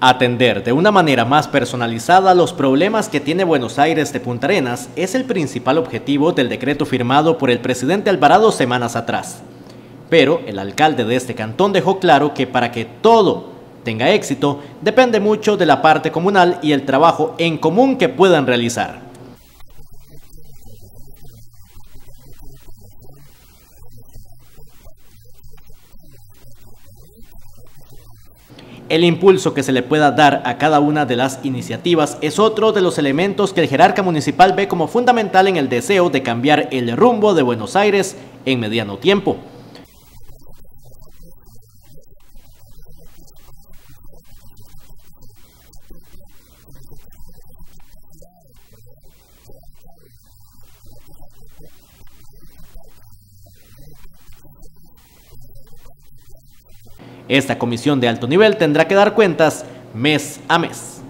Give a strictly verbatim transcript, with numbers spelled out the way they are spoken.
Atender de una manera más personalizada los problemas que tiene Buenos Aires de Punta Arenas es el principal objetivo del decreto firmado por el presidente Alvarado semanas atrás. Pero el alcalde de este cantón dejó claro que para que todo tenga éxito depende mucho de la parte comunal y el trabajo en común que puedan realizar. El impulso que se le pueda dar a cada una de las iniciativas es otro de los elementos que el jerarca municipal ve como fundamental en el deseo de cambiar el rumbo de Buenos Aires en mediano tiempo. Esta comisión de alto nivel tendrá que dar cuentas mes a mes.